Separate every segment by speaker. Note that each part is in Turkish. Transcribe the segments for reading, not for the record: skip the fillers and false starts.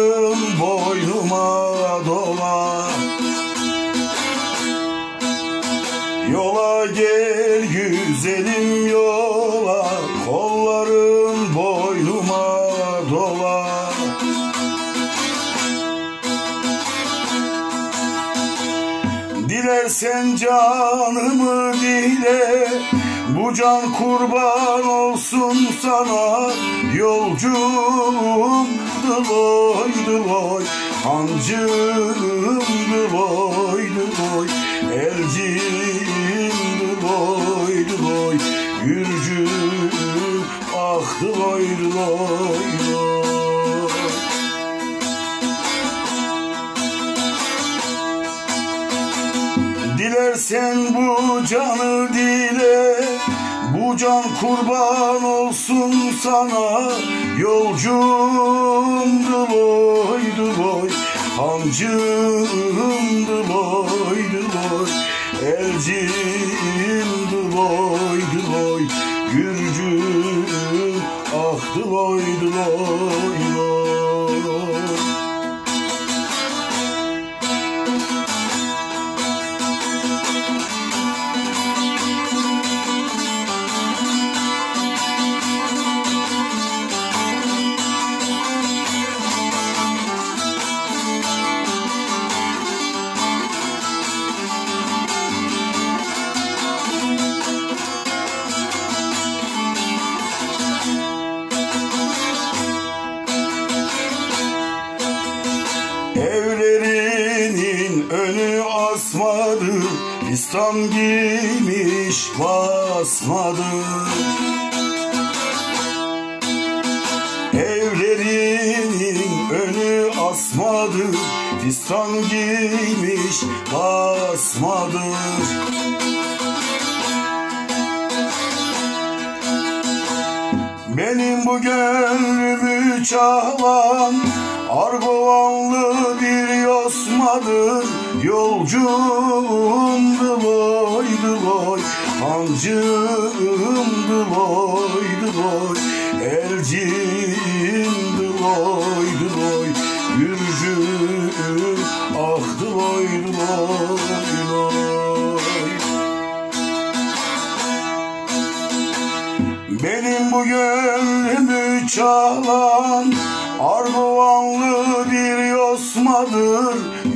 Speaker 1: kollarım boynuma dola. Yola gel güzelim yola, kollarım boynuma dola. Dilersen canımı dile, bu can kurban olsun sana. Yolcum dıloy dıloy, hancım dıloy dıloy, elcim dıloy dıloy, gürcüm ah dıloy dıloy dıloy. Dilersen bu canı dile, bu can kurban olsun sana. Yolcum dıloy dıloy, hancım dıloy dıloy, elcim dıloy dıloy, gürcüm ah dıloy dıloy dıloy. Evlerinin önü asmadı, İslam giymiş basmadı. Evlerinin önü asmadı, İslam giymiş basmadı. Benim bu gönlümü çağlan Argovanlı bir yosmadır. Yolcum dıloy dıloy, hancım dıloy dıloy, elcim dıloy dıloy, gürcüm ah dıloy dıloy dıloy. Benim bu gönlümü çalan Argovanlı bir yosmadır.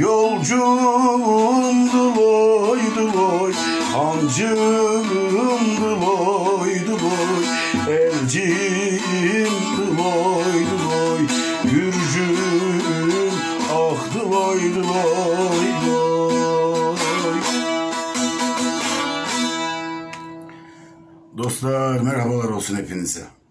Speaker 1: Yolcum dıloy dıloy, hancım dıloy dıloy, elcim dıloy dıloy, gürcüm ah dıloy dıloy dıloy. Dostlar merhabalar olsun hepinize.